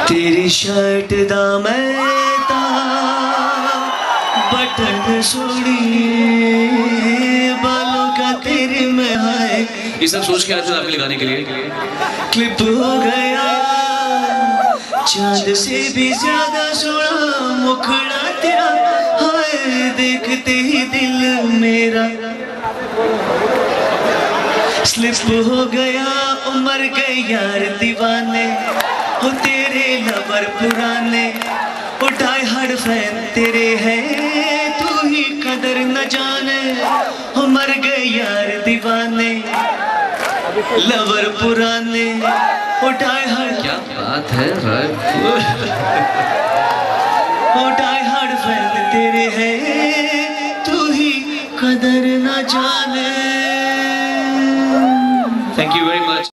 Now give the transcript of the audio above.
तेरी शर्ट दा मैं बटन छोड़ी बालों का तेरे में है। ये सब सोच के आए थे आपके लिए गाने के लिए। क्लिप हो गया चांद से भी ज्यादा सोना मुखड़ा तेरा, हाय देखते ही दिल मेरा स्लिप हो गया। उमर गए यार दीवाने हो तेरे लवर पुराने, उठाए हर फैन तेरे हैं तू ही कदर न जाने। हो मर गए यार दीवाने लवर पुराने, उठाए हर क्या बात है भाई। उठाए हर फैन तेरे हैं तू ही कदर न जाने। Thank you very